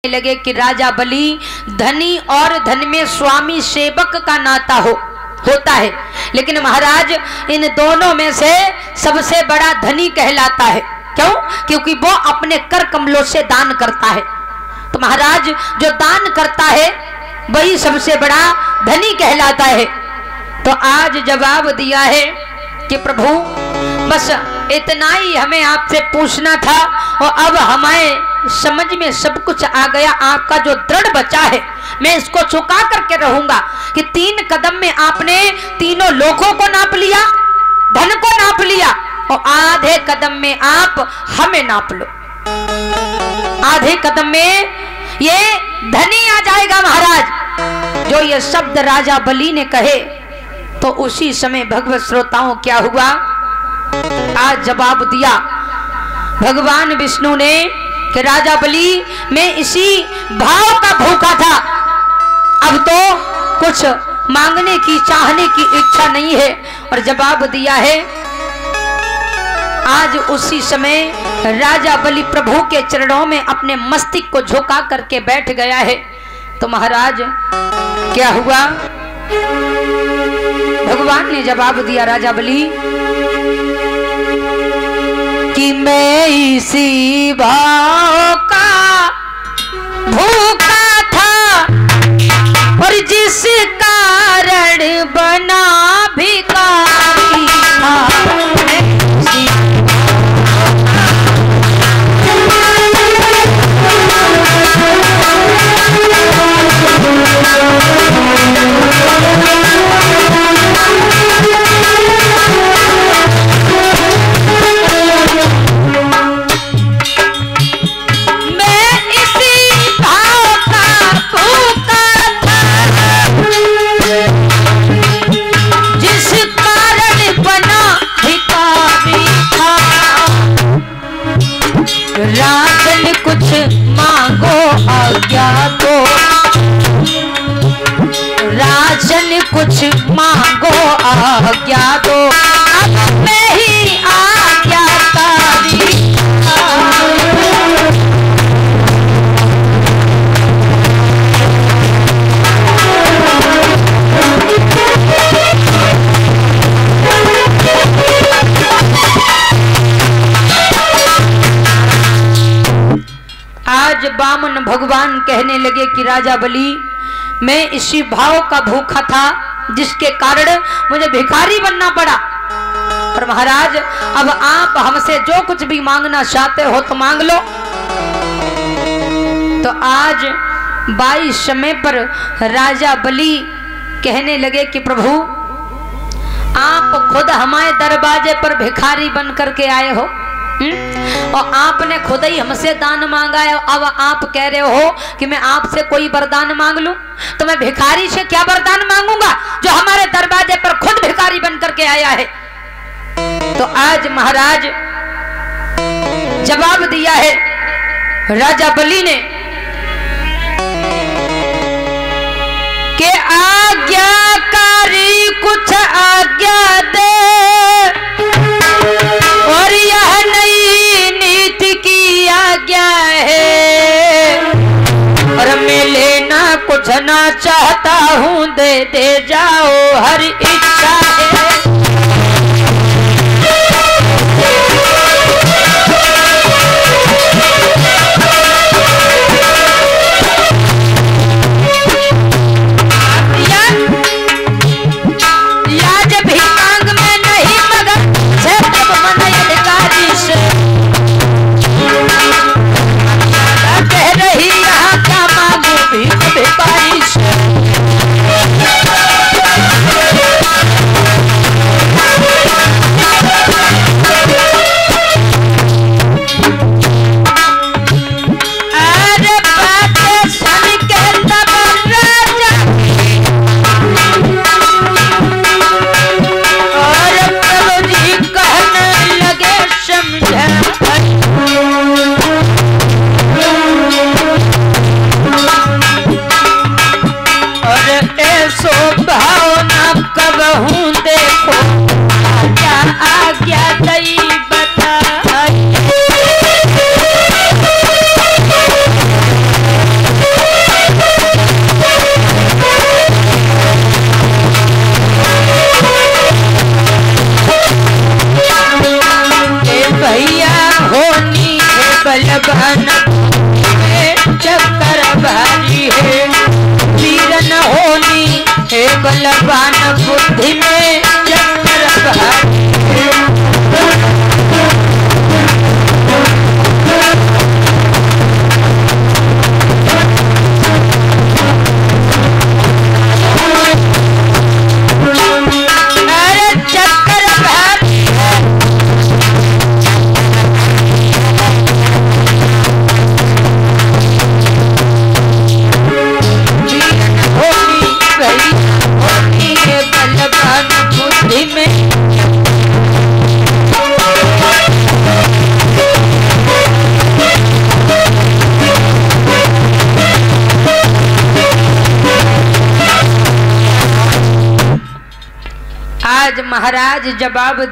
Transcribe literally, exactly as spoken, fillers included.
लगे कि राजा बलि धनी और धन में स्वामी सेवक का नाता हो होता है, लेकिन महाराज इन दोनों में से सबसे बड़ा धनी कहलाता है। क्यों? क्योंकि वो अपने कर कमलों से दान करता है। तो महाराज जो दान करता है वही सबसे बड़ा धनी कहलाता है। तो आज जवाब दिया है कि प्रभु बस इतना ही हमें आपसे पूछना था और अब हमें समझ में सब कुछ आ गया। आपका जो दृढ़ बचा है मैं इसको चुका करके रहूंगा कि तीन कदम में आपने तीनों लोगों को नाप लिया, धन को नाप लिया और आधे कदम में आप हमें नाप लो। आधे कदम में ये धनी आ जाएगा महाराज। जो ये शब्द राजा बलि ने कहे तो उसी समय भगवत श्रोताओं क्या हुआ, आज जवाब दिया भगवान विष्णु ने कि राजा बलि मैं इसी भाव का भूखा था, अब तो कुछ मांगने की चाहने की इच्छा नहीं है। और जवाब दिया है आज उसी समय राजा बलि प्रभु के चरणों में अपने मस्तिष्क को झुका करके बैठ गया है। तो महाराज क्या हुआ, भगवान ने जवाब दिया राजा बलि कि मैं इसी भाव का भूखा था और जिस कारण बना भिखारी था। राजन कुछ मांगो आज्ञा दो, राजन कुछ मांगो आज्ञा दो, अब मैं ही आज्ञाकारी। आज बामन भगवान कहने लगे कि राजा बलि मैं इसी भाव का भूखा था जिसके कारण मुझे भिखारी बनना पड़ा। और महाराज अब आप हमसे जो कुछ भी मांगना चाहते हो तो मांग लो। तो आज बाईस समय पर राजा बलि कहने लगे कि प्रभु आप खुद हमारे दरवाजे पर भिखारी बन करके आए हो और आपने खुद ही हमसे दान मांगा है। अब आप कह रहे हो कि मैं आपसे कोई वरदान मांग लूं, तो मैं भिखारी से क्या वरदान मांगूंगा जो हमारे दरवाजे पर खुद भिखारी बन करके आया है। तो आज महाराज जवाब दिया है राजा बलि ने कि आज्ञाकारी कुछ आज्ञा दे और यह नई नीति की आज्ञा है और मैं लेना कुछ ना चाहता हूँ, दे दे जाओ हर इच्छा है। भिखारी से बलवान बुद्धि में चक्कर भर। आज महाराज जवाब